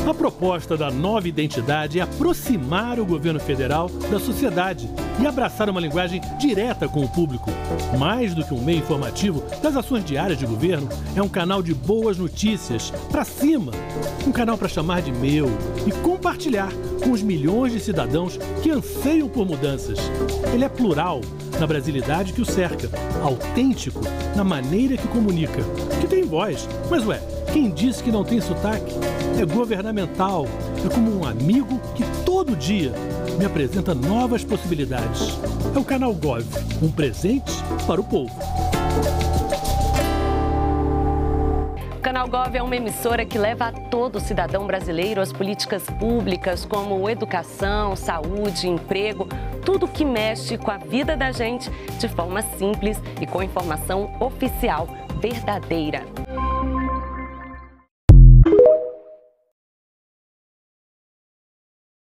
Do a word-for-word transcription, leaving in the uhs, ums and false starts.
A proposta da nova identidade é aproximar o governo federal da sociedade e abraçar uma linguagem direta com o público. Mais do que um meio informativo das ações diárias de governo, é um canal de boas notícias, pra cima. Um canal para chamar de meu e compartilhar com os milhões de cidadãos que anseiam por mudanças. Ele é plural na brasilidade que o cerca, autêntico na maneira que comunica, que tem voz. Mas ué, quem disse que não tem sotaque? É governamental, é como um amigo que todo dia me apresenta novas possibilidades. É o Canal Gov, um presente para o povo. O Canal Gov é uma emissora que leva a todo cidadão brasileiro as políticas públicas como educação, saúde, emprego, tudo que mexe com a vida da gente de forma simples e com informação oficial verdadeira.